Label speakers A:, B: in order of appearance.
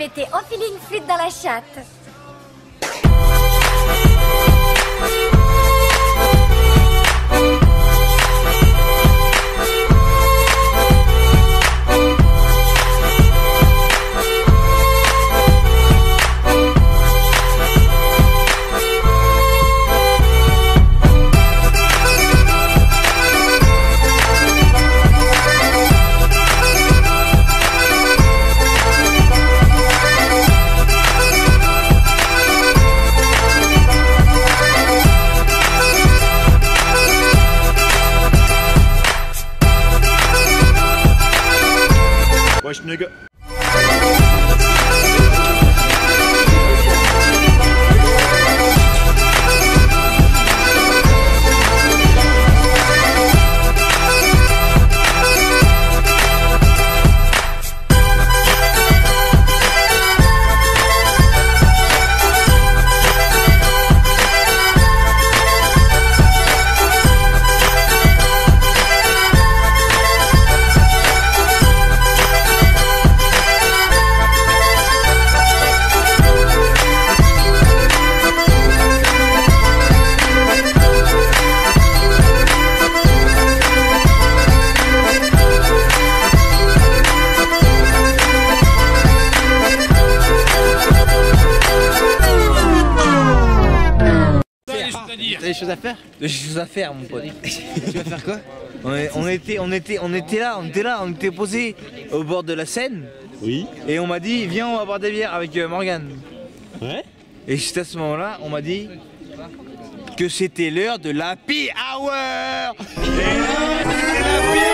A: mettez au feeling flûte dans la chatte.
B: Wesh nigga.
C: T'as des choses à faire?
D: Des choses à faire, mon pote.
C: Tu vas faire quoi?
D: On était posés au bord de la Seine.
C: Oui.
D: Et on m'a dit, viens, on va boire des bières avec Morgane.
C: Ouais.
D: Et juste à ce moment-là, on m'a dit que c'était l'heure de l'happy hour. Et là, c'était l'happy